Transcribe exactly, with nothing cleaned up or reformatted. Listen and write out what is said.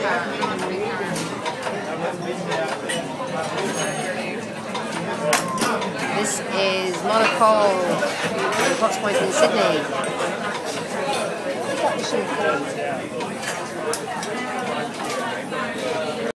This is Monaco, the Box Point in Sydney.